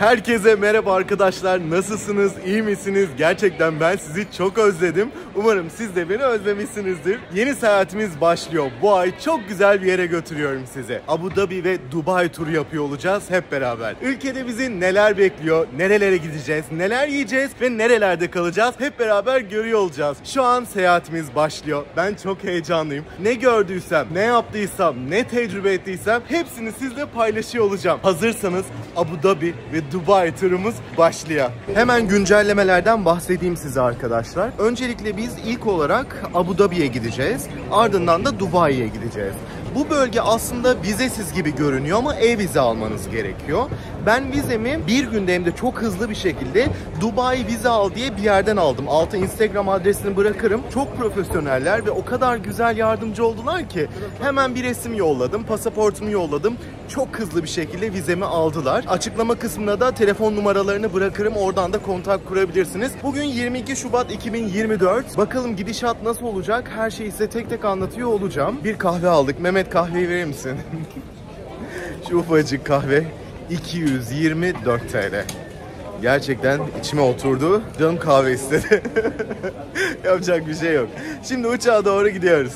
Herkese merhaba arkadaşlar. Nasılsınız? İyi misiniz? Gerçekten ben sizi çok özledim. Umarım siz de beni özlemişsinizdir. Yeni seyahatimiz başlıyor. Bu ay çok güzel bir yere götürüyorum sizi. Abu Dhabi ve Dubai turu yapıyor olacağız hep beraber. Ülkede bizi neler bekliyor? Nerelere gideceğiz? Neler yiyeceğiz? Ve nerelerde kalacağız? Hep beraber görüyor olacağız. Şu an seyahatimiz başlıyor. Ben çok heyecanlıyım. Ne gördüysem, ne yaptıysam, ne tecrübe ettiysem hepsini sizle paylaşıyor olacağım. Hazırsanız Abu Dhabi ve Dubai turumuz başlıyor. Hemen güncellemelerden bahsedeyim size arkadaşlar. Öncelikle biz ilk olarak Abu Dhabi'ye gideceğiz. Ardından da Dubai'ye gideceğiz. Bu bölge aslında vizesiz gibi görünüyor ama e-vize almanız gerekiyor. Ben vizemi bir günde hem de çok hızlı bir şekilde Dubai vize al diye bir yerden aldım. Alta Instagram adresini bırakırım. Çok profesyoneller ve o kadar güzel yardımcı oldular ki hemen bir resim yolladım, pasaportumu yolladım. Çok hızlı bir şekilde vizemi aldılar. Açıklama kısmına da telefon numaralarını bırakırım. Oradan da kontak kurabilirsiniz. Bugün 22 Şubat 2024. Bakalım gidişat nasıl olacak? Her şeyi size tek tek anlatıyor olacağım. Bir kahve aldık. Mehmet, kahveyi verir misin? Şu ufacık kahve 224 TL. Gerçekten içime oturdu. Canım kahve istedi. Yapacak bir şey yok. Şimdi uçağa doğru gidiyoruz.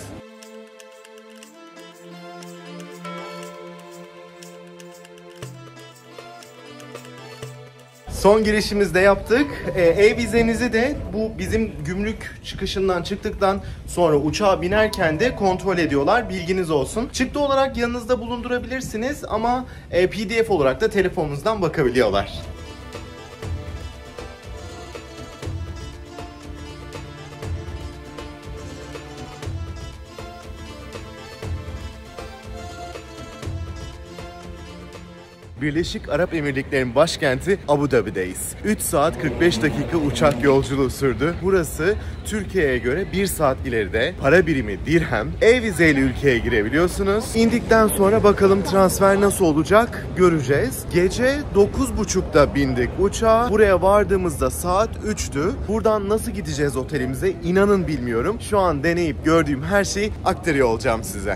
Son girişimizi de yaptık. E-vizenizi de bu bizim gümrük çıkışından çıktıktan sonra uçağa binerken de kontrol ediyorlar. Bilginiz olsun. Çıktı olarak yanınızda bulundurabilirsiniz ama PDF olarak da telefonunuzdan bakabiliyorlar. Birleşik Arap Emirlikleri'nin başkenti Abu Dhabi'deyiz. 3 saat 45 dakika uçak yolculuğu sürdü. Burası Türkiye'ye göre 1 saat ileride. Para birimi dirhem. E-vizeyle ülkeye girebiliyorsunuz. İndikten sonra bakalım transfer nasıl olacak göreceğiz. Gece 9.30'da bindik uçağa. Buraya vardığımızda saat 3'tü. Buradan nasıl gideceğiz otelimize inanın bilmiyorum. Şu an deneyip gördüğüm her şeyi aktarıyor olacağım size.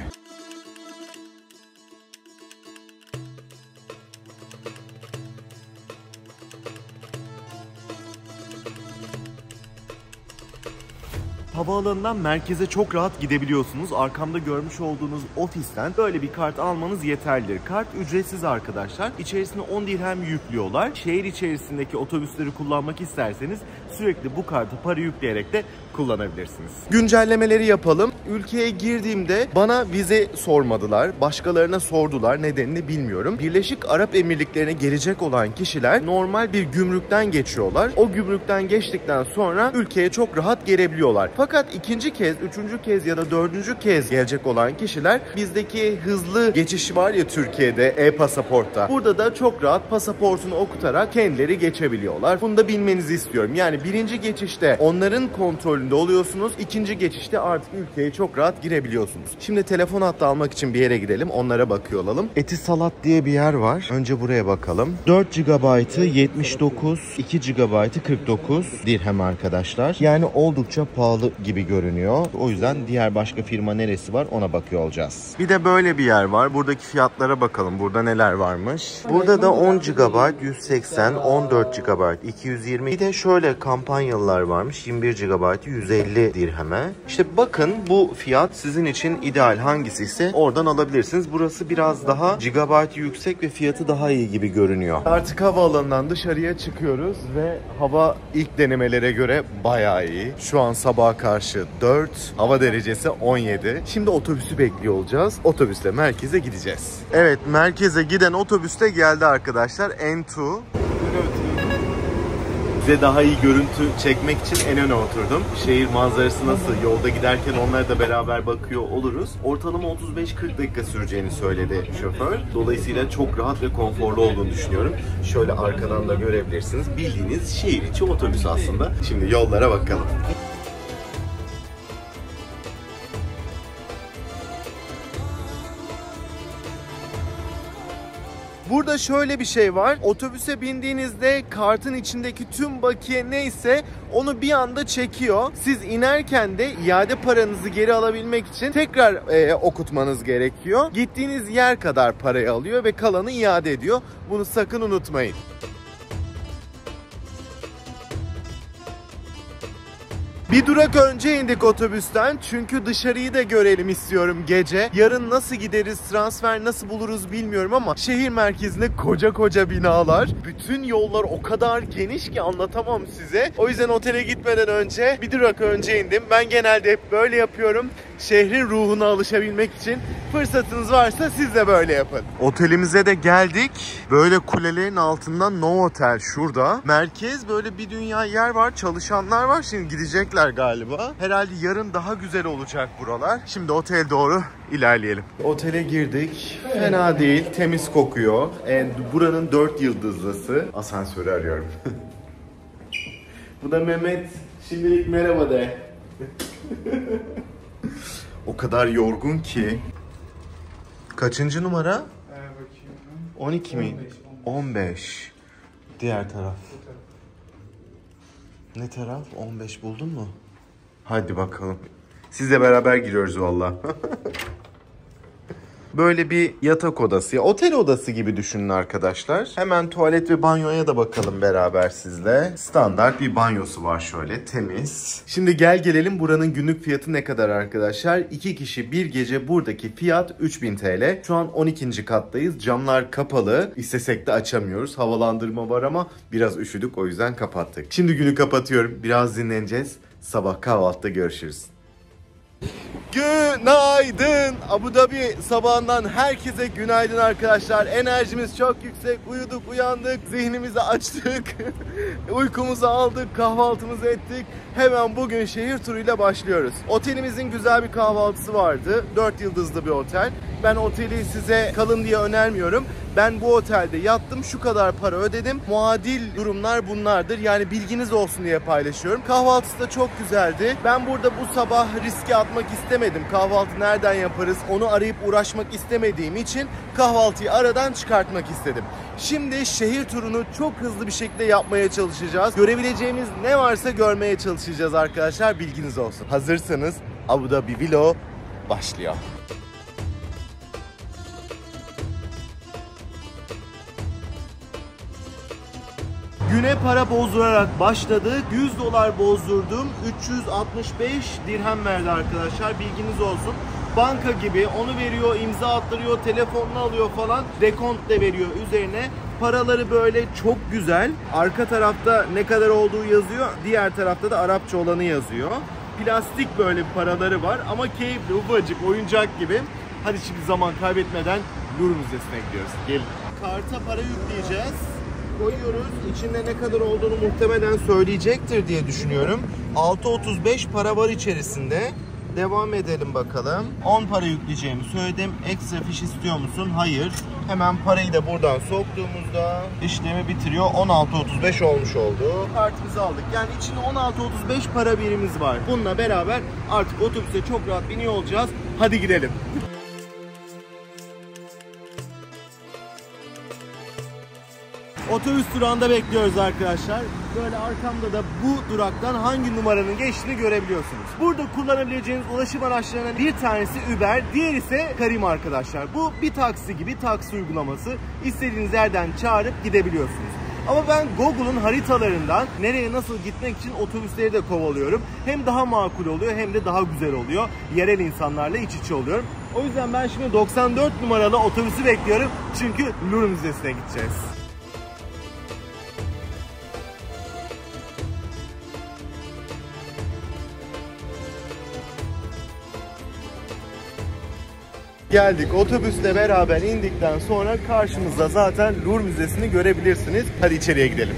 Havaalanından merkeze çok rahat gidebiliyorsunuz. Arkamda görmüş olduğunuz ofisten böyle bir kart almanız yeterlidir. Kart ücretsiz arkadaşlar. İçerisine 10 dirhem yüklüyorlar. Şehir içerisindeki otobüsleri kullanmak isterseniz sürekli bu kartı para yükleyerek de kullanabilirsiniz. Güncellemeleri yapalım. Ülkeye girdiğimde bana vize sormadılar. Başkalarına sordular. Nedenini bilmiyorum. Birleşik Arap Emirlikleri'ne gelecek olan kişiler normal bir gümrükten geçiyorlar. O gümrükten geçtikten sonra ülkeye çok rahat girebiliyorlar. Fakat ikinci kez, üçüncü kez ya da dördüncü kez gelecek olan kişiler bizdeki hızlı geçiş var ya Türkiye'de e-pasaportta. Burada da çok rahat pasaportunu okutarak kendileri geçebiliyorlar. Bunu da bilmenizi istiyorum. Yani birinci geçişte onların kontrolünde oluyorsunuz. İkinci geçişte artık ülkeye çok rahat girebiliyorsunuz. Şimdi telefon hattı almak için bir yere gidelim. Onlara bakıyor olalım. Etisalat diye bir yer var. Önce buraya bakalım. 4 GB'ı 79, 2 GB'ı 49 dirhem arkadaşlar. Yani oldukça pahalı gibi görünüyor. O yüzden diğer başka firma neresi var ona bakıyor olacağız. Bir de böyle bir yer var. Buradaki fiyatlara bakalım. Burada neler varmış. Burada da 10 GB 180, 14 GB 220. Bir de şöyle kampanyalılar varmış. 21 GB 150 dirheme. İşte bakın bu fiyat sizin için ideal hangisi ise oradan alabilirsiniz. Burası biraz daha gigabaytı yüksek ve fiyatı daha iyi gibi görünüyor. Artık havaalanından dışarıya çıkıyoruz ve hava ilk denemelere göre bayağı iyi. Şu an sabaha karşı 4, hava derecesi 17. Şimdi otobüsü bekliyor olacağız. Otobüsle merkeze gideceğiz. Evet, merkeze giden otobüs de geldi arkadaşlar. N2. Size daha iyi görüntü çekmek için en öne oturdum. Şehir manzarası nasıl? Yolda giderken onlara da beraber bakıyor oluruz. Ortalama 35-40 dakika süreceğini söyledi şoför. Dolayısıyla çok rahat ve konforlu olduğunu düşünüyorum. Şöyle arkadan da görebilirsiniz. Bildiğiniz şehir içi otobüs aslında. Şimdi yollara bakalım. Burada şöyle bir şey var. Otobüse bindiğinizde kartın içindeki tüm bakiye neyse onu bir anda çekiyor. Siz inerken de iade paranızı geri alabilmek için tekrar okutmanız gerekiyor. Gittiğiniz yer kadar parayı alıyor ve kalanı iade ediyor. Bunu sakın unutmayın. Bir durak önce indik otobüsten çünkü dışarıyı da görelim istiyorum gece. Yarın nasıl gideriz, transfer nasıl buluruz bilmiyorum ama şehir merkezinde koca koca binalar. Bütün yollar o kadar geniş ki anlatamam size. O yüzden otele gitmeden önce bir durak önce indim. Ben genelde hep böyle yapıyorum. Şehrin ruhuna alışabilmek için fırsatınız varsa siz de böyle yapın. Otelimize de geldik. Böyle kulelerin altından Novotel şurada. Merkez böyle bir dünya yer var. Çalışanlar var. Şimdi gidecekler galiba. Herhalde yarın daha güzel olacak buralar. Şimdi otele doğru ilerleyelim. Otele girdik. Fena değil. Temiz kokuyor. Buranın 4 yıldızlısı. Asansörü arıyorum. Bu da Mehmet. Şimdilik merhaba de. O kadar yorgun ki. Kaçıncı numara? 12 mi? 15. Diğer taraf. Ne taraf? 15 buldun mu? Hadi bakalım. Sizle beraber giriyoruz valla. Böyle bir yatak odası, otel odası gibi düşünün arkadaşlar. Hemen tuvalet ve banyoya da bakalım beraber sizle. Standart bir banyosu var şöyle, temiz. Şimdi gelelim buranın günlük fiyatı ne kadar arkadaşlar? 2 kişi bir gece buradaki fiyat 3000 TL. Şu an 12. kattayız. Camlar kapalı. İstesek de açamıyoruz. Havalandırma var ama biraz üşüdük, o yüzden kapattık. Şimdi günü kapatıyorum. Biraz dinleneceğiz. Sabah kahvaltıda görüşürüz. Günaydın. Abu Dhabi sabahından herkese günaydın arkadaşlar. Enerjimiz çok yüksek. Uyuduk, uyandık, zihnimizi açtık. Uykumuzu aldık, kahvaltımızı ettik. Hemen bugün şehir turuyla başlıyoruz. Otelimizin güzel bir kahvaltısı vardı. 4 yıldızlı bir otel. Ben oteli size kalın diye önermiyorum. Ben bu otelde yattım, şu kadar para ödedim. Muadil durumlar bunlardır. Yani bilginiz olsun diye paylaşıyorum. Kahvaltısı da çok güzeldi. Ben burada bu sabah riske atmak istemedim. Kahvaltı nereden yaparız onu arayıp uğraşmak istemediğim için kahvaltıyı aradan çıkartmak istedim. Şimdi şehir turunu çok hızlı bir şekilde yapmaya çalışacağız. Görebileceğimiz ne varsa görmeye çalışacağız arkadaşlar. Bilginiz olsun. Hazırsanız Abu Dhabi vlog başlıyor. Güne para bozdurarak başladık. 100 dolar bozdurdum. 365 dirhem verdi arkadaşlar. Bilginiz olsun. Banka gibi onu veriyor, imza attırıyor, telefonunu alıyor falan. Dekont de veriyor üzerine. Paraları böyle çok güzel. Arka tarafta ne kadar olduğu yazıyor. Diğer tarafta da Arapça olanı yazıyor. Plastik böyle paraları var ama keyifli, ufacık, oyuncak gibi. Hadi şimdi zaman kaybetmeden Louvre Müzesi'ne gidiyoruz. Gelin. Karta para yükleyeceğiz. Koyuyoruz. İçinde ne kadar olduğunu muhtemelen söyleyecektir diye düşünüyorum. 6.35 para var içerisinde. Devam edelim bakalım. 10 para yükleyeceğimi söyledim. Ekstra fiş istiyor musun? Hayır. Hemen parayı da buradan soktuğumuzda işlemi bitiriyor. 16.35 olmuş oldu. Kartımızı aldık. Yani içinde 16.35 para birimimiz var. Bununla beraber artık otobüse çok rahat biniyor olacağız. Hadi gidelim. Otobüs durağında bekliyoruz arkadaşlar. Böyle arkamda da bu duraktan hangi numaranın geçtiğini görebiliyorsunuz. Burada kullanabileceğiniz ulaşım araçlarından bir tanesi Uber, diğer ise Careem arkadaşlar. Bu bir taksi gibi, taksi uygulaması. İstediğiniz yerden çağırıp gidebiliyorsunuz. Ama ben Google'un haritalarından nereye nasıl gitmek için otobüsleri de kovalıyorum. Hem daha makul oluyor hem de daha güzel oluyor. Yerel insanlarla iç içe oluyorum. O yüzden ben şimdi 94 numaralı otobüsü bekliyorum. Çünkü Louvre Müzesi'ne gideceğiz. Geldik. Otobüsle beraber indikten sonra karşımızda zaten Louvre Müzesi'ni görebilirsiniz. Hadi içeriye gidelim.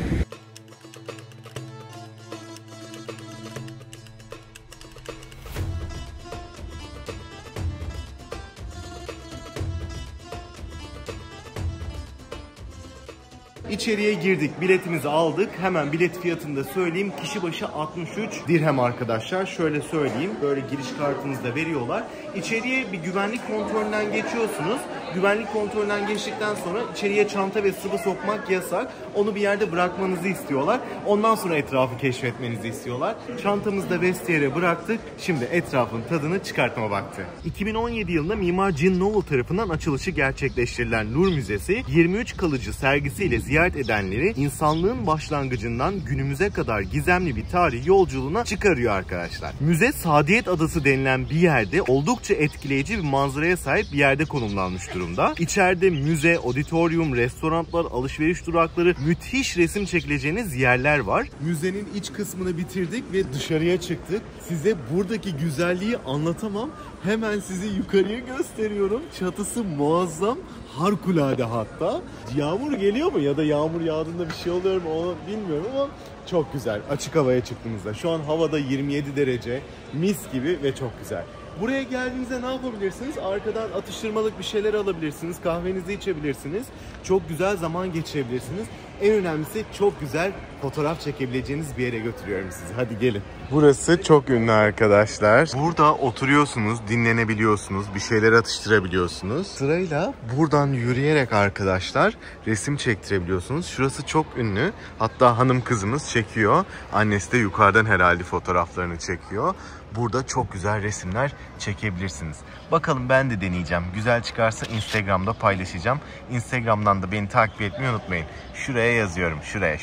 İçeriye girdik, biletimizi aldık. Hemen bilet fiyatını da söyleyeyim. Kişi başı 63 dirhem arkadaşlar. Şöyle söyleyeyim, böyle giriş kartınızı da veriyorlar. İçeriye bir güvenlik kontrolünden geçiyorsunuz. Güvenlik kontrolünden geçtikten sonra içeriye çanta ve sıvı sokmak yasak. Onu bir yerde bırakmanızı istiyorlar. Ondan sonra etrafı keşfetmenizi istiyorlar. Çantamızı da vestiyere bıraktık. Şimdi etrafın tadını çıkartma vakti. 2017 yılında Mimar Jean Nouvel tarafından açılışı gerçekleştirilen Louvre Müzesi, 23 kalıcı sergisiyle ziyaret edenleri insanlığın başlangıcından günümüze kadar gizemli bir tarih yolculuğuna çıkarıyor arkadaşlar. Müze Saadiyet Adası denilen bir yerde oldukça etkileyici bir manzaraya sahip bir yerde konumlanmış durumda. İçeride müze, auditorium, restoranlar, alışveriş durakları, müthiş resim çekileceğiniz yerler var. Müzenin iç kısmını bitirdik ve dışarıya çıktık. Size buradaki güzelliği anlatamam. Hemen sizi yukarıya gösteriyorum. Çatısı muazzam. Harikulade hatta. Yağmur geliyor mu ya da yağmur yağdığında bir şey oluyor mu onu bilmiyorum ama çok güzel. Açık havaya çıktığımızda. Şu an havada 27 derece. Mis gibi ve çok güzel. Buraya geldiğinizde ne yapabilirsiniz? Arkadan atıştırmalık bir şeyler alabilirsiniz. Kahvenizi içebilirsiniz. Çok güzel zaman geçirebilirsiniz. En önemlisi çok güzel fotoğraf çekebileceğiniz bir yere götürüyorum sizi. Hadi gelin. Burası çok ünlü arkadaşlar. Burada oturuyorsunuz, dinlenebiliyorsunuz, bir şeyler atıştırabiliyorsunuz. Sırayla buradan yürüyerek arkadaşlar resim çektirebiliyorsunuz. Şurası çok ünlü. Hatta hanım kızımız çekiyor. Annesi de yukarıdan herhalde fotoğraflarını çekiyor. Burada çok güzel resimler çekebilirsiniz. Bakalım ben de deneyeceğim. Güzel çıkarsa Instagram'da paylaşacağım. Instagram'dan da beni takip etmeyi unutmayın. Şuraya yazıyorum. Şuraya.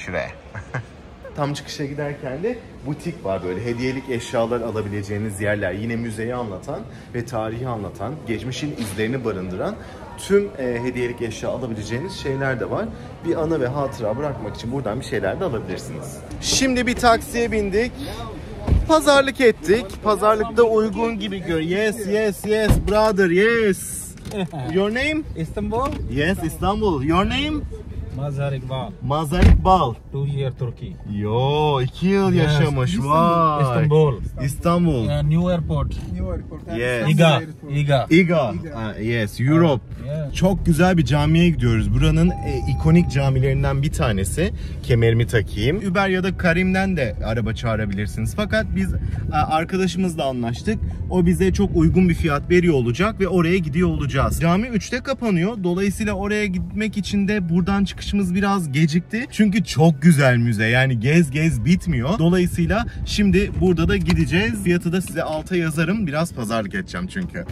Tam çıkışa giderken de butik var, böyle hediyelik eşyalar alabileceğiniz yerler. Yine müzeyi anlatan ve tarihi anlatan, geçmişin izlerini barındıran tüm hediyelik eşya alabileceğiniz şeyler de var. Bir anı ve hatıra bırakmak için buradan bir şeyler de alabilirsiniz. Şimdi bir taksiye bindik. Pazarlık ettik. Pazarlıkta uygun gibi gör. Yes, brother, yes. Your name? Istanbul? Yes, Istanbul. Your name? Mazhar Iqbal. Mazhar Iqbal. 2 year Turkey. Yo, 2 yıl yaşamış. Vay. Istanbul. İstanbul. New airport. Yes. Iga. Yes, Europe. Yeah. Çok güzel bir camiye gidiyoruz. Buranın ikonik camilerinden bir tanesi. Kemerimi takayım. Uber ya da Karim'den de araba çağırabilirsiniz. Fakat biz arkadaşımızla anlaştık. O bize çok uygun bir fiyat veriyor olacak ve oraya gidiyor olacağız. Cami 3'te kapanıyor. Dolayısıyla oraya gitmek için de buradan çıkışımız biraz gecikti. Çünkü çok güzel müze. Yani gez bitmiyor. Dolayısıyla şimdi burada da gideceğiz. Fiyatı da size alta yazarım. Biraz pazarlık edeceğim çünkü.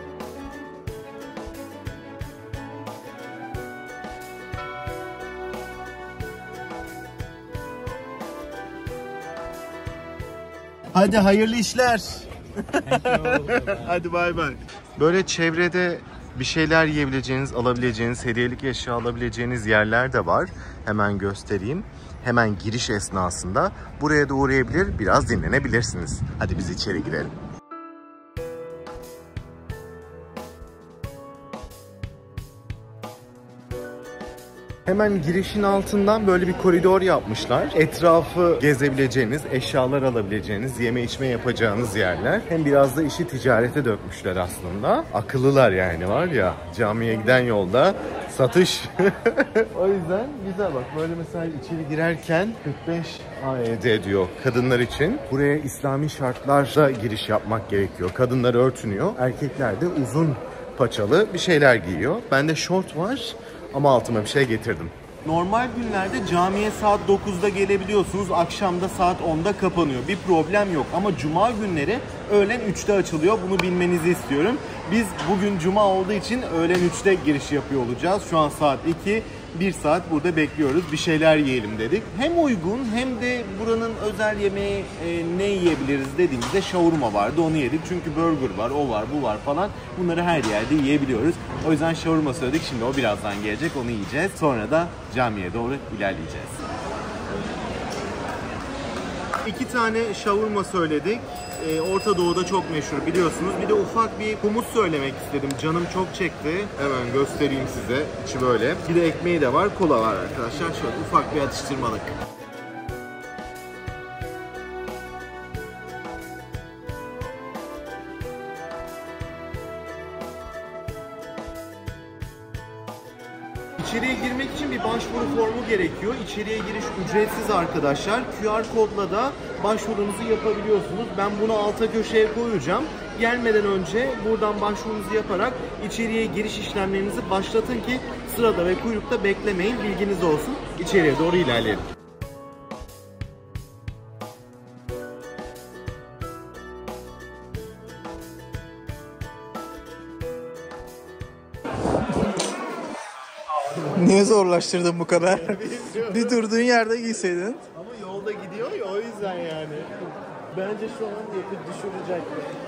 Hadi hayırlı işler. Hadi bay bay. Böyle çevrede bir şeyler yiyebileceğiniz, alabileceğiniz, hediyelik eşya alabileceğiniz yerler de var. Hemen göstereyim. Hemen giriş esnasında buraya da uğrayabilir, biraz dinlenebilirsiniz. Hadi biz içeri girelim. Hemen girişin altından böyle bir koridor yapmışlar. Etrafı gezebileceğiniz, eşyalar alabileceğiniz, yeme içme yapacağınız yerler. Hem biraz da işi ticarete dökmüşler aslında. Akıllılar yani, var ya, camiye giden yolda satış. O yüzden güzel bak, böyle mesela içeri girerken 45 AED diyor kadınlar için. Buraya İslami şartlarla giriş yapmak gerekiyor. Kadınlar örtünüyor, erkekler de uzun paçalı bir şeyler giyiyor. Bende şort var. Ama altıma bir şey getirdim. Normal günlerde camiye saat 9'da gelebiliyorsunuz. Akşamda saat 10'da kapanıyor. Bir problem yok. Ama cuma günleri öğlen 3'te açılıyor. Bunu bilmenizi istiyorum. Biz bugün cuma olduğu için öğlen 3'te giriş yapıyor olacağız. Şu an saat 2. 1 saat burada bekliyoruz. Bir şeyler yiyelim dedik. Hem uygun hem de buranın özel yemeği ne yiyebiliriz dediğimizde şavurma vardı. Onu yedik. Çünkü burger var, o var, bu var falan. Bunları her yerde yiyebiliyoruz. O yüzden şavurma söyledik. Şimdi o birazdan gelecek. Onu yiyeceğiz. Sonra da camiye doğru ilerleyeceğiz. 2 tane şavurma söyledik. Orta Doğu'da çok meşhur biliyorsunuz. Bir de ufak bir humus söylemek istedim. Canım çok çekti. Hemen göstereyim size. İçi böyle. Bir de ekmeği de var. Kola var arkadaşlar. Şöyle ufak bir atıştırmalık. İçeriye girmek için bir başvuru formu gerekiyor. İçeriye giriş ücretsiz arkadaşlar. QR kodla da başvurunuzu yapabiliyorsunuz. Ben bunu alta köşeye koyacağım. gelmeden önce buradan başvurunuzu yaparak içeriye giriş işlemlerinizi başlatın ki sırada ve kuyrukta beklemeyin. Bilginiz olsun. İçeriye doğru ilerleyelim. Niye zorlaştırdın bu kadar? Bir durduğun yerde giyseydin. Ama yolda gidiyor ya, o yüzden yani. Bence şu an yakıt düşürecek.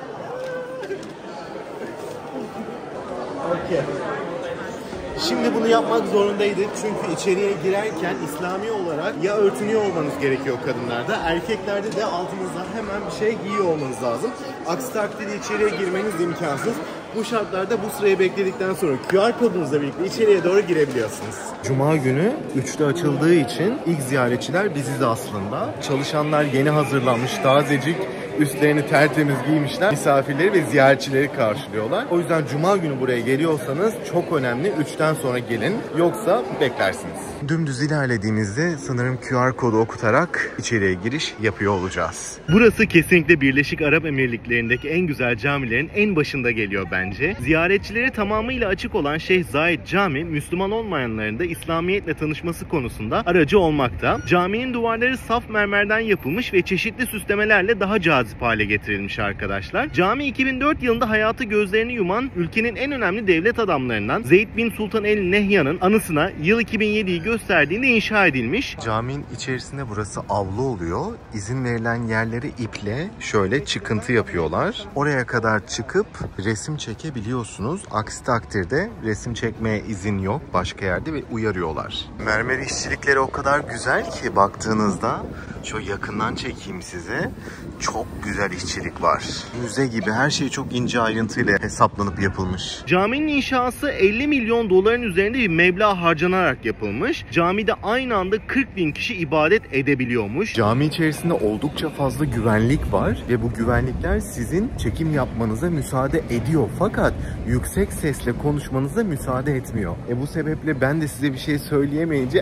Okay. Şimdi bunu yapmak zorundaydık çünkü içeriye girerken İslami olarak ya örtünüyor olmanız gerekiyor kadınlarda, erkeklerde de altınızdan hemen bir şey giyiyor olmanız lazım. Aksi takdirde içeriye girmeniz imkansız. Bu şartlarda bu sırayı bekledikten sonra QR kodunuzla birlikte içeriye doğru girebiliyorsunuz. Cuma günü 3'te açıldığı için ilk ziyaretçiler biziz aslında. Çalışanlar yeni hazırlanmış, tazecik, üstlerini tertemiz giymişler. Misafirleri ve ziyaretçileri karşılıyorlar. O yüzden Cuma günü buraya geliyorsanız çok önemli 3'ten sonra gelin. Yoksa beklersiniz. Dümdüz ilerlediğimizde sanırım QR kodu okutarak içeriye giriş yapıyor olacağız. Burası kesinlikle Birleşik Arap Emirlikleri'ndeki en güzel camilerin en başında geliyor bence. Ziyaretçileri tamamıyla açık olan Şeyh Zayed Camii, Müslüman olmayanların da İslamiyetle tanışması konusunda aracı olmakta. Caminin duvarları saf mermerden yapılmış ve çeşitli süslemelerle daha cazip hale getirilmiş arkadaşlar. Cami 2004 yılında hayatı gözlerini yuman ülkenin en önemli devlet adamlarından Zeyd bin Sultan el Nehyan'ın anısına yıl 2007'yi gösterdiğinde inşa edilmiş. Caminin içerisinde burası avlu oluyor. İzin verilen yerleri iple şöyle çıkıntı yapıyorlar. Oraya kadar çıkıp resim çekebiliyorsunuz. Aksi takdirde resim çekmeye izin yok başka yerde ve uyarıyorlar. Mermer işçilikleri o kadar güzel ki baktığınızda, şöyle yakından çekeyim size. Çok güzel işçilik var. Müze gibi, her şey çok ince ayrıntıyla hesaplanıp yapılmış. Caminin inşası 50 milyon doların üzerinde bir meblağ harcanarak yapılmış. Camide aynı anda 40 bin kişi ibadet edebiliyormuş. Cami içerisinde oldukça fazla güvenlik var ve bu güvenlikler sizin çekim yapmanıza müsaade ediyor. Fakat yüksek sesle konuşmanıza müsaade etmiyor. Bu sebeple ben de size bir şey söyleyemeyince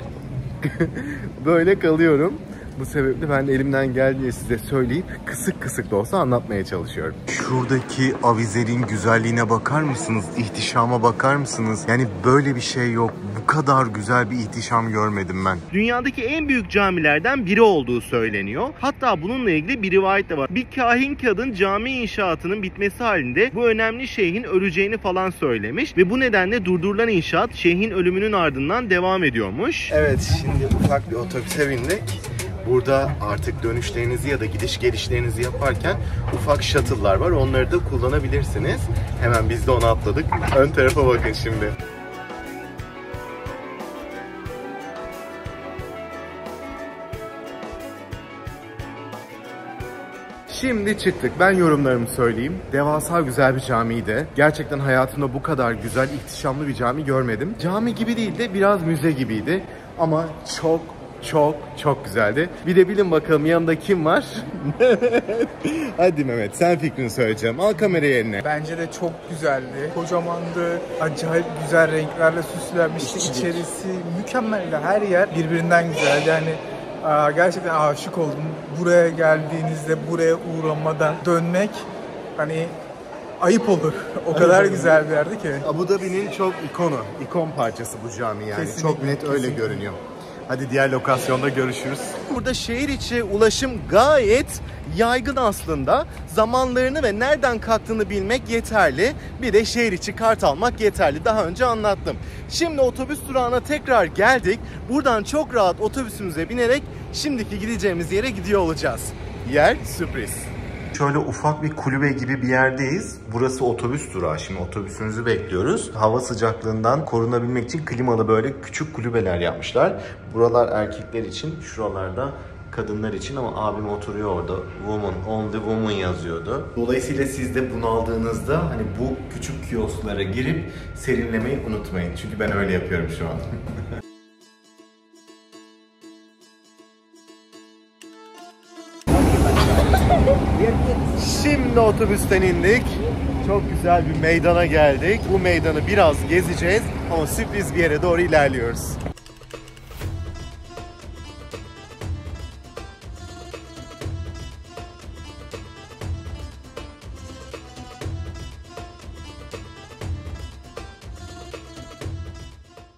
böyle kalıyorum. Bu sebeple ben de elimden geldiğince size söyleyip kısık kısık da olsa anlatmaya çalışıyorum. Şuradaki avizelerin güzelliğine bakar mısınız? İhtişama bakar mısınız? Yani böyle bir şey yok. Bu kadar güzel bir ihtişam görmedim ben. Dünyadaki en büyük camilerden biri olduğu söyleniyor. Hatta bununla ilgili bir rivayet de var. Bir kahin kadın cami inşaatının bitmesi halinde bu önemli şeyhin öleceğini falan söylemiş ve bu nedenle durdurulan inşaat şeyhin ölümünün ardından devam ediyormuş. Evet, şimdi ufak bir otobüse bindik. Burada artık dönüşlerinizi ya da gidiş gelişlerinizi yaparken ufak shuttle'lar var. Onları da kullanabilirsiniz. Hemen biz de ona atladık. Ön tarafa bakın şimdi. Şimdi çıktık. Ben yorumlarımı söyleyeyim. Devasa güzel bir camiydi. Gerçekten hayatımda bu kadar güzel, ihtişamlı bir cami görmedim. Cami gibi değil de biraz müze gibiydi. Ama çok güzeldi. Bir de bilin bakalım yanında kim var? Hadi Mehmet, sen fikrini söyleyeceğim. Al kamerayı eline. Bence de çok güzeldi. Kocamandı. Acayip güzel renklerle süslenmişti. İçerisi mükemmeldi. Her yer birbirinden güzeldi. Yani gerçekten aşık oldum. Buraya geldiğinizde buraya uğramadan dönmek hani ayıp olur. O kadar güzel bir yerdi ki. Abu Dhabi'nin çok ikon parçası bu cami yani. Kesinlikle, çok net öyle görünüyor. Hadi diğer lokasyonda görüşürüz. Burada şehir içi ulaşım gayet yaygın aslında. Zamanlarını ve nereden kalktığını bilmek yeterli. Bir de şehir içi kart almak yeterli. Daha önce anlattım. Şimdi otobüs durağına tekrar geldik. Buradan çok rahat otobüsümüze binerek şimdiki gideceğimiz yere gidiyor olacağız. Yer sürpriz. Şöyle ufak bir kulübe gibi bir yerdeyiz. Burası otobüs durağı. Şimdi otobüsümüzü bekliyoruz. Hava sıcaklığından korunabilmek için klimalı böyle küçük kulübeler yapmışlar. Buralar erkekler için, şuralarda kadınlar için ama abim oturuyor orada. Woman, only woman yazıyordu. Dolayısıyla siz de bunaldığınızda hani bu küçük kiosklara girip serinlemeyi unutmayın. Çünkü ben öyle yapıyorum şu an. Şimdi otobüsten indik. Çok güzel bir meydana geldik. Bu meydanı biraz gezeceğiz ama sürpriz bir yere doğru ilerliyoruz.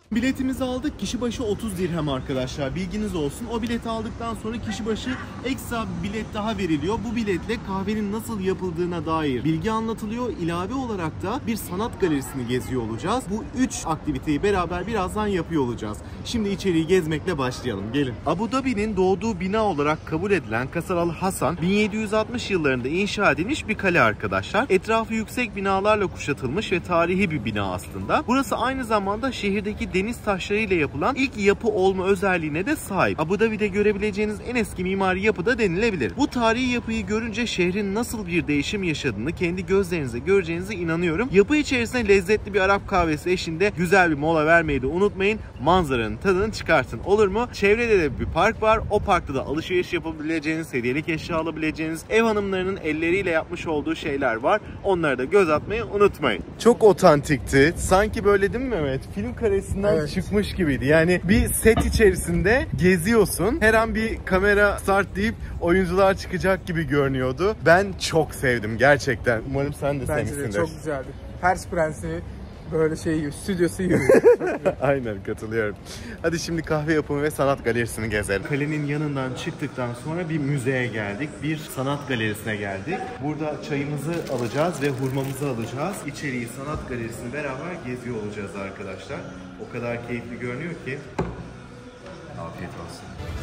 Biletimizi aldık. Kişi başı 30 dirhem arkadaşlar. Bilginiz olsun. O bileti aldıktan sonra kişi başı ekstra bir bilet daha veriliyor. Bu biletle kahvenin nasıl yapıldığına dair bilgi anlatılıyor. İlave olarak da bir sanat galerisini geziyor olacağız. Bu 3 aktiviteyi beraber birazdan yapıyor olacağız. Şimdi içeriği gezmekle başlayalım. Gelin. Abu Dhabi'nin doğduğu bina olarak kabul edilen Qasr Al Hasan 1760 yıllarında inşa edilmiş bir kale arkadaşlar. Etrafı yüksek binalarla kuşatılmış ve tarihi bir bina aslında. Burası aynı zamanda şehirdeki deniz taşlarıyla yapılan ilk yapı olma özelliğine de sahip. Abu Dhabi'de görebileceğiniz en eski mimari yapı da denilebilir. Bu tarihi yapıyı görünce şehrin nasıl bir değişim yaşadığını kendi gözlerinize göreceğinize inanıyorum. Yapı içerisinde lezzetli bir Arap kahvesi eşliğinde güzel bir mola vermeyi de unutmayın. Manzaranın tadını çıkartın. Olur mu? Çevrede de bir park var. O parkta da alışveriş yapabileceğiniz, hediyelik eşya alabileceğiniz, ev hanımlarının elleriyle yapmış olduğu şeyler var. Onlara da göz atmayı unutmayın. Çok otantikti. Sanki böyle değil mi Mehmet? Film karesinden çıkmış gibiydi. Yani bir set içerisinde geziyorsun. Her an bir kamera start deyip oyuncular çıkacak gibi görünüyordu. Ben çok sevdim gerçekten. Umarım sen de sevmişsindir. Bence de çok güzeldi. Pers Prensi böyle stüdyosu gibi. Aynen, katılıyorum. Hadi şimdi kahve yapımı ve sanat galerisini gezelim. Kalenin yanından çıktıktan sonra bir müzeye geldik. Bir sanat galerisine geldik. Burada çayımızı alacağız ve hurmamızı alacağız. İçeriği sanat galerisini beraber geziyor olacağız arkadaşlar. O kadar keyifli görünüyor ki. Afiyet olsun.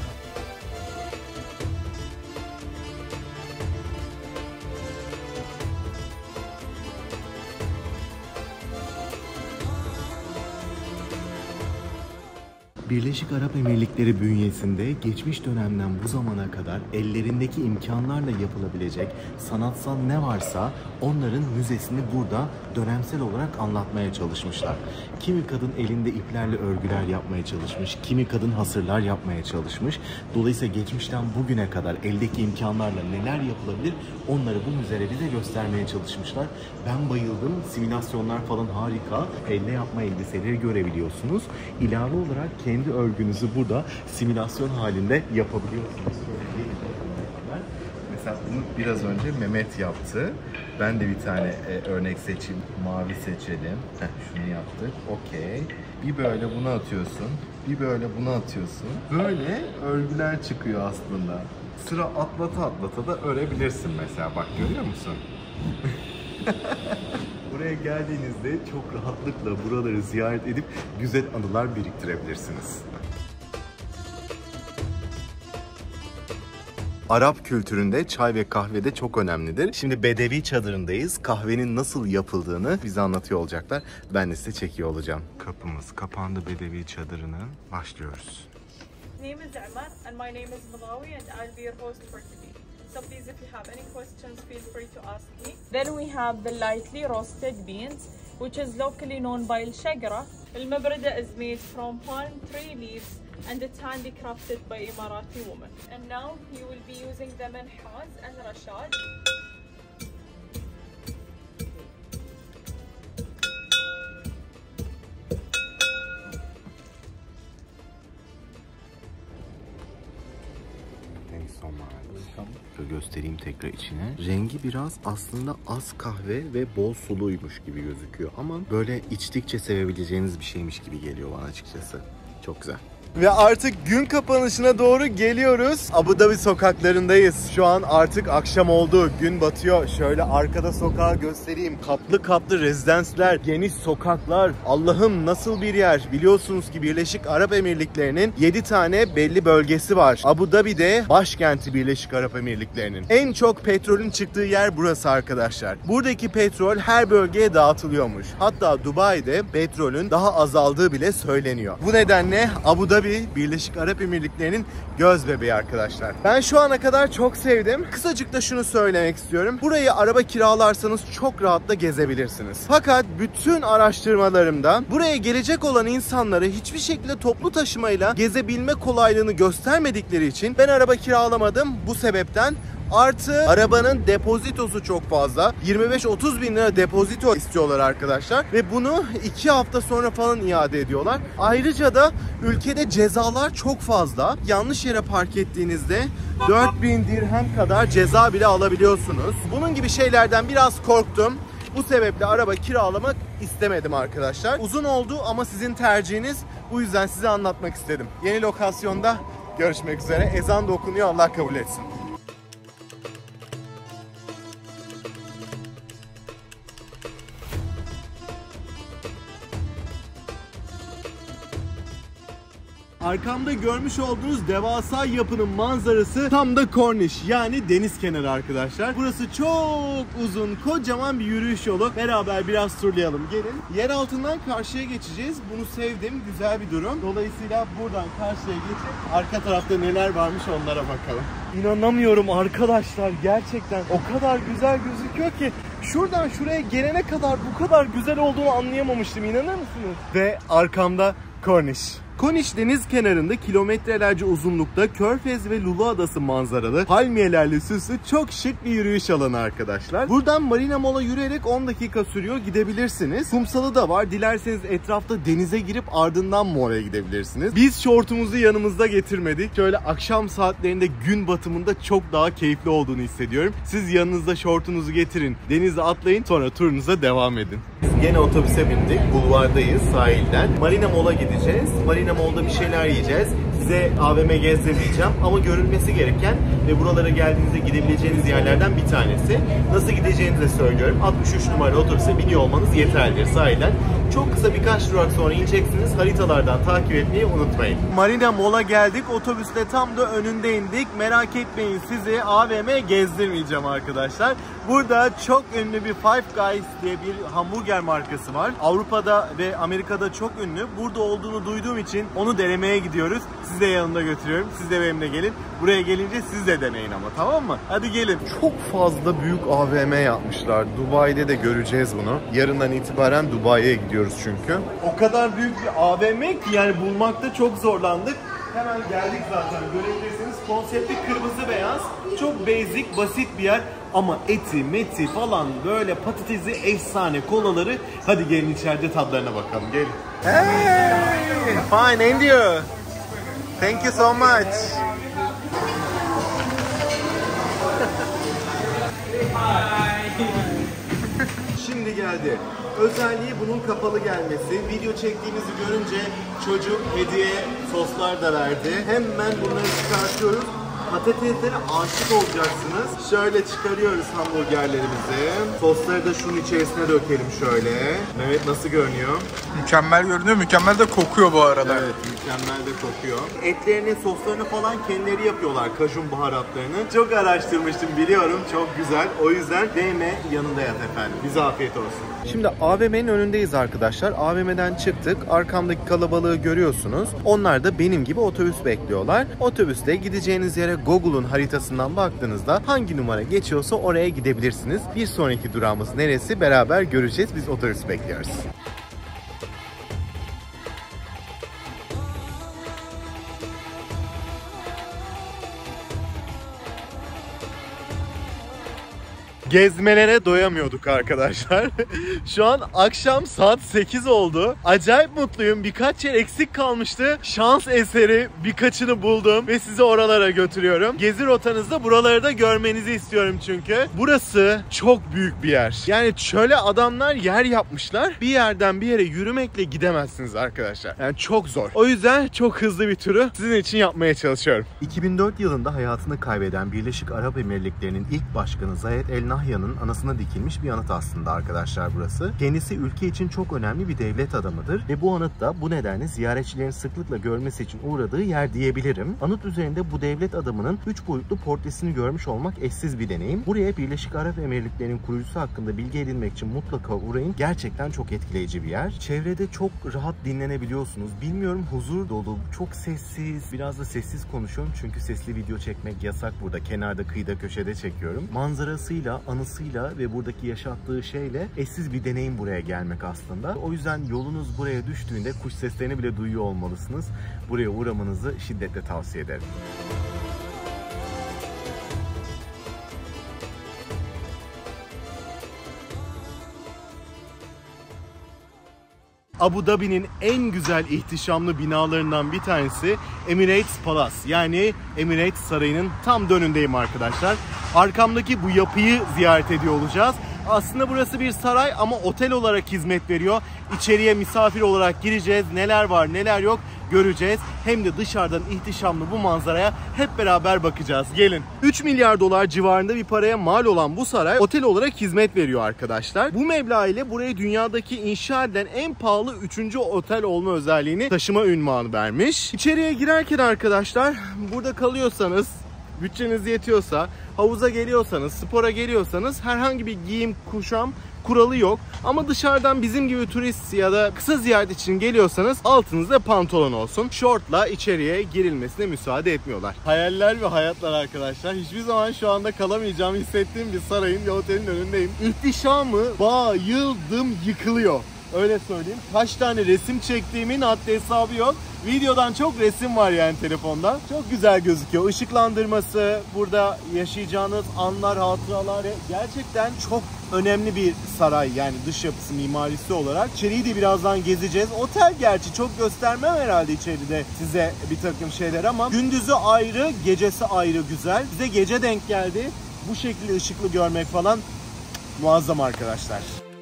Birleşik Arap Emirlikleri bünyesinde geçmiş dönemden bu zamana kadar ellerindeki imkanlarla yapılabilecek sanatsal ne varsa onların müzesini burada dönemsel olarak anlatmaya çalışmışlar. Kimi kadın elinde iplerle örgüler yapmaya çalışmış, kimi kadın hasırlar yapmaya çalışmış. Dolayısıyla geçmişten bugüne kadar eldeki imkanlarla neler yapılabilir onları bu müzede bize göstermeye çalışmışlar. Ben bayıldım. Simülasyonlar falan harika. Elle yapma elbiseleri görebiliyorsunuz. İlave olarak kendi örgünüzü burada simülasyon halinde yapabiliyorsunuz. Mesela bunu biraz önce Mehmet yaptı. Ben de bir tane örnek seçeyim. Mavi seçelim. Şunu yaptık. Okey. Bir böyle bunu atıyorsun. Bir böyle bunu atıyorsun. Böyle örgüler çıkıyor aslında. Sıra atlata da örebilirsin mesela. Bak görüyor musun? Buraya geldiğinizde çok rahatlıkla buraları ziyaret edip güzel anılar biriktirebilirsiniz. Arap kültüründe çay ve kahve de çok önemlidir. Şimdi Bedevi çadırındayız. Kahvenin nasıl yapıldığını bize anlatıyor olacaklar. Ben de size çekiyor olacağım. Kapımız kapandı Bedevi çadırının. Başlıyoruz. My name is Aman and my name is Malawi and I'll be your host for today. So please, if you have any questions, feel free to ask me. Then we have the lightly roasted beans, which is locally known by al-shagra. Al-mabrada is made from palm tree leaves and it's handicrafted by Emirati women. And now you will be using the manhaz and rashad. Göstereyim tekrar içine. Rengi biraz aslında az kahve ve bol suluymuş gibi gözüküyor ama böyle içtikçe sevebileceğiniz bir şeymiş gibi geliyor bana açıkçası. Çok güzel. Ve artık gün kapanışına doğru geliyoruz. Abu Dhabi sokaklarındayız. Şu an artık akşam oldu. Gün batıyor. Şöyle arkada sokağı göstereyim. Katlı katlı rezidanslar, geniş sokaklar. Allah'ım nasıl bir yer. Biliyorsunuz ki Birleşik Arap Emirlikleri'nin 7 tane belli bölgesi var. Abu Dhabi'de başkenti Birleşik Arap Emirlikleri'nin. En çok petrolün çıktığı yer burası arkadaşlar. Buradaki petrol her bölgeye dağıtılıyormuş. Hatta Dubai'de petrolün daha azaldığı bile söyleniyor. Bu nedenle Abu Dhabi Birleşik Arap Emirlikleri'nin göz bebeği arkadaşlar. Ben şu ana kadar çok sevdim. Kısacık da şunu söylemek istiyorum. Burayı araba kiralarsanız çok rahatla gezebilirsiniz. Fakat bütün araştırmalarımda buraya gelecek olan insanları hiçbir şekilde toplu taşımayla gezebilme kolaylığını göstermedikleri için ben araba kiralamadım bu sebepten. Artı arabanın depozitosu çok fazla. 25-30 bin lira depozito istiyorlar arkadaşlar. Ve bunu 2 hafta sonra falan iade ediyorlar. Ayrıca da ülkede cezalar çok fazla. Yanlış yere park ettiğinizde 4000 dirhem kadar ceza bile alabiliyorsunuz. Bunun gibi şeylerden biraz korktum. Bu sebeple araba kiralamak istemedim arkadaşlar. Uzun oldu ama sizin tercihiniz. Bu yüzden size anlatmak istedim. Yeni lokasyonda görüşmek üzere. Ezan da okunuyor, Allah kabul etsin. Arkamda görmüş olduğunuz devasa yapının manzarası tam da Corniche, yani deniz kenarı arkadaşlar. Burası çok uzun, kocaman bir yürüyüş yolu. Beraber biraz turlayalım. Gelin. Yer altından karşıya geçeceğiz. Bunu sevdim. Güzel bir durum. Dolayısıyla buradan karşıya geçip arka tarafta neler varmış onlara bakalım. İnanamıyorum arkadaşlar. Gerçekten o kadar güzel gözüküyor ki şuradan şuraya gelene kadar bu kadar güzel olduğunu anlayamamıştım. İnanır mısınız? Ve arkamda Corniche. Corniche deniz kenarında kilometrelerce uzunlukta Körfez ve Lulu Adası manzaralı, palmiyelerle süslü çok şık bir yürüyüş alanı arkadaşlar. Buradan Marina Mall'a yürüyerek 10 dakika sürüyor, gidebilirsiniz. Kumsalı da var. Dilerseniz etrafta denize girip ardından mall'a gidebilirsiniz. Biz şortumuzu yanımızda getirmedik. Şöyle akşam saatlerinde gün batımında çok daha keyifli olduğunu hissediyorum. Siz yanınızda şortunuzu getirin, denize atlayın, sonra turunuza devam edin. Biz gene otobüse bindik. Bulvardayız, sahilden. Marina Mall'a gideceğiz. Marina Mall'da bir şeyler yiyeceğiz. Size AVM gezdirmeyeceğim ama görülmesi gereken ve buralara geldiğinizde gidebileceğiniz yerlerden bir tanesi. Nasıl gideceğinizi de söylüyorum. 63 numaralı otobüse biniyor olmanız yeterlidir sahilden. Çok kısa birkaç durak sonra ineceksiniz. Haritalardan takip etmeyi unutmayın. Marina Mall'a geldik. Otobüste tam da önünde indik. Merak etmeyin, sizi AVM gezdirmeyeceğim arkadaşlar. Burada çok ünlü bir Five Guys diye bir hamburger markası var. Avrupa'da ve Amerika'da çok ünlü. Burada olduğunu duyduğum için onu denemeye gidiyoruz. Sizi de yanımda götürüyorum. Siz de benimle gelin. Buraya gelince siz de deneyin ama, tamam mı? Hadi gelin. Çok fazla büyük AVM yapmışlar. Dubai'de de göreceğiz bunu. Yarından itibaren Dubai'ye gidiyoruz çünkü. O kadar büyük bir AVM ki yani bulmakta çok zorlandık. Hemen geldik zaten, görebilirsiniz. Konsepti kırmızı beyaz. Çok basic, basit bir yer. Ama eti, meti falan böyle patatesi efsane, kolaları. Hadi gelin içeride tadlarına bakalım. Gelin. Hey! Fine, and you? Thank you so much. Şimdi geldi. Özelliği bunun kapalı gelmesi. Video çektiğimizi görünce çocuk hediye soslar da verdi. Hemen bunları çıkartıyoruz. Patateslere aşık olacaksınız. Şöyle çıkarıyoruz hamburgerlerimizi. Sosları da şunun içerisine dökelim şöyle. Evet, nasıl görünüyor? Mükemmel görünüyor. Mükemmel de kokuyor bu arada. Evet, mükemmel de kokuyor. Etlerini, soslarını falan kendileri yapıyorlar. Kajun baharatlarını. Çok araştırmıştım, biliyorum. Çok güzel. O yüzden değme, yanında yat efendim. Bize afiyet olsun. Şimdi AVM'nin önündeyiz arkadaşlar. AVM'den çıktık. Arkamdaki kalabalığı görüyorsunuz. Onlar da benim gibi otobüs bekliyorlar. Otobüste gideceğiniz yere Google'un haritasından baktığınızda hangi numara geçiyorsa oraya gidebilirsiniz. Bir sonraki durağımız neresi beraber göreceğiz. Biz otobüs bekliyoruz. Gezmelere doyamıyorduk arkadaşlar. Şu an akşam saat 8 oldu. Acayip mutluyum. Birkaç yer eksik kalmıştı. Şans eseri birkaçını buldum ve sizi oralara götürüyorum. Gezi rotanızda buraları da görmenizi istiyorum çünkü. Burası çok büyük bir yer. Yani şöyle adamlar yer yapmışlar. Bir yerden bir yere yürümekle gidemezsiniz arkadaşlar. Yani çok zor. O yüzden çok hızlı bir turu sizin için yapmaya çalışıyorum. 2004 yılında hayatını kaybeden Birleşik Arap Emirlikleri'nin ilk başkanı Zayed El Nahyan'ın anısına dikilmiş bir anıt aslında arkadaşlar burası. Kendisi ülke için çok önemli bir devlet adamıdır ve bu anıt da bu nedenle ziyaretçilerin sıklıkla görmesi için uğradığı yer diyebilirim. Anıt üzerinde bu devlet adamının 3 boyutlu portresini görmüş olmak eşsiz bir deneyim. Buraya Birleşik Arap Emirlikleri'nin kurucusu hakkında bilgi edinmek için mutlaka uğrayın. Gerçekten çok etkileyici bir yer. Çevrede çok rahat dinlenebiliyorsunuz. Bilmiyorum, huzur dolu, çok sessiz. Biraz da sessiz konuşuyorum çünkü sesli video çekmek yasak burada. Kenarda, kıyıda, köşede çekiyorum. Manzarasıyla, anısıyla ve buradaki yaşattığı şeyle eşsiz bir deneyim buraya gelmek aslında. O yüzden yolunuz buraya düştüğünde kuş seslerini bile duyuyor olmalısınız. Buraya uğramanızı şiddetle tavsiye ederim. Abu Dhabi'nin en güzel ihtişamlı binalarından bir tanesi Emirates Palace, yani Emirates Sarayı'nın tam önündeyim arkadaşlar. Arkamdaki bu yapıyı ziyaret ediyor olacağız. Aslında burası bir saray ama otel olarak hizmet veriyor. İçeriye misafir olarak gireceğiz. Neler var neler yok göreceğiz. Hem de dışarıdan ihtişamlı bu manzaraya hep beraber bakacağız. Gelin. 3 milyar dolar civarında bir paraya mal olan bu saray otel olarak hizmet veriyor arkadaşlar. Bu meblağ ile buraya dünyadaki inşa edilen en pahalı 3. otel olma özelliğini taşıma ünvanı vermiş. İçeriye girerken arkadaşlar burada kalıyorsanız, bütçeniz yetiyorsa, havuza geliyorsanız, spora geliyorsanız herhangi bir giyim, kuşam kuralı yok. Ama dışarıdan bizim gibi turist ya da kısa ziyaret için geliyorsanız altınızda pantolon olsun. Şortla içeriye girilmesine müsaade etmiyorlar. Hayaller ve hayatlar arkadaşlar. Hiçbir zaman şu anda kalamayacağımı hissettiğim bir sarayın, bir otelin önündeyim. İhtişamı bayıldım, yıkılıyor. Öyle söyleyeyim. Kaç tane resim çektiğimin haddi hesabı yok. Videodan çok resim var yani telefonda. Çok güzel gözüküyor. Işıklandırması, burada yaşayacağınız anlar, hatıralar gerçekten çok önemli bir saray yani dış yapısı, mimarisi olarak. İçeriği de birazdan gezeceğiz. Otel gerçi çok göstermem herhalde içeride size bir takım şeyler ama gündüzü ayrı, gecesi ayrı güzel. Bize gece denk geldi. Bu şekilde ışıklı görmek falan muazzam arkadaşlar.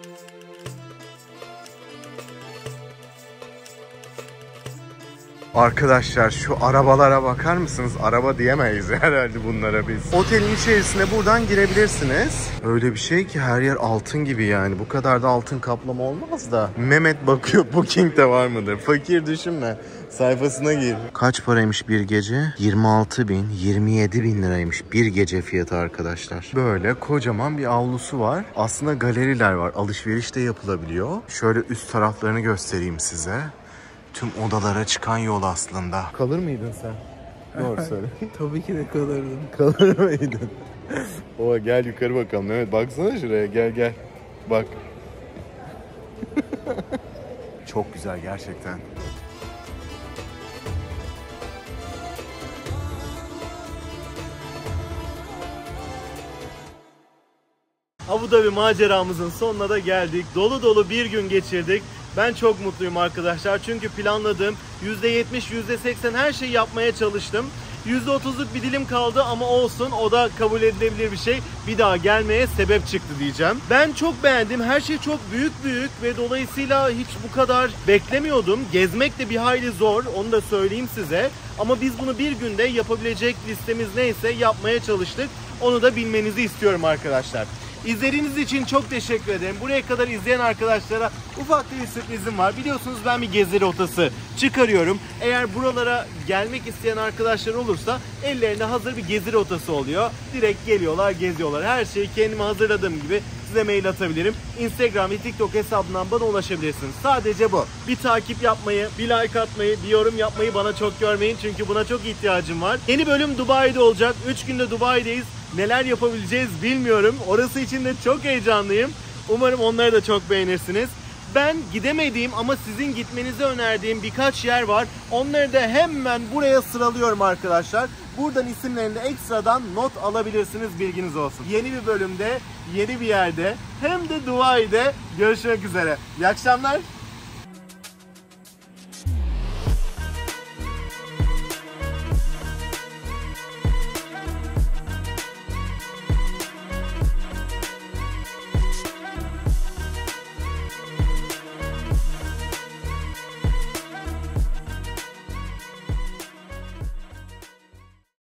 Arkadaşlar şu arabalara bakar mısınız? Araba diyemeyiz herhalde bunlara biz. Otelin içerisine buradan girebilirsiniz. Öyle bir şey ki her yer altın gibi yani. Bu kadar da altın kaplama olmaz da. Mehmet bakıyor Booking'de var mıdır? Fakir düşünme. Sayfasına gir. Kaç paraymış bir gece? 26 bin, 27 bin liraymış bir gece fiyatı arkadaşlar. Böyle kocaman bir avlusu var. Aslında galeriler var. Alışveriş de yapılabiliyor. Şöyle üst taraflarını göstereyim size. Tüm odalara çıkan yol aslında. Kalır mıydın sen? Doğru söyle. Tabii ki de kalırdım. Kalır mıydın? Oha gel yukarı bakalım. Evet baksana şuraya gel. Bak. Çok güzel gerçekten. Abu Dhabi maceramızın sonuna da geldik. Dolu dolu bir gün geçirdik. Ben çok mutluyum arkadaşlar. Çünkü planladığım %70, %80 her şeyi yapmaya çalıştım. %30'luk bir dilim kaldı ama olsun, o da kabul edilebilir bir şey. Bir daha gelmeye sebep çıktı diyeceğim. Ben çok beğendim. Her şey çok büyük ve dolayısıyla hiç bu kadar beklemiyordum. Gezmek de bir hayli zor, onu da söyleyeyim size. Ama biz bunu bir günde yapabilecek listemiz neyse yapmaya çalıştık. Onu da bilmenizi istiyorum arkadaşlar. İzlediğiniz için çok teşekkür ederim. Buraya kadar izleyen arkadaşlara ufak bir sürprizim var. Biliyorsunuz ben bir gezi rotası çıkarıyorum. Eğer buralara gelmek isteyen arkadaşlar olursa ellerinde hazır bir gezi rotası oluyor. Direkt geliyorlar, geziyorlar. Her şeyi kendime hazırladığım gibi size mail atabilirim. Instagram ve TikTok hesabından bana ulaşabilirsiniz. Sadece bu. Bir takip yapmayı, bir like atmayı, bir yorum yapmayı bana çok görmeyin. Çünkü buna çok ihtiyacım var. Yeni bölüm Dubai'de olacak. 3 günde Dubai'deyiz. Neler yapabileceğiz bilmiyorum. Orası için de çok heyecanlıyım. Umarım onları da çok beğenirsiniz. Ben gidemediğim ama sizin gitmenizi önerdiğim birkaç yer var. Onları da hemen buraya sıralıyorum arkadaşlar. Buradan isimlerini ekstradan not alabilirsiniz, bilginiz olsun. Yeni bir bölümde, yeni bir yerde hem de Dubai'de görüşmek üzere. İyi akşamlar.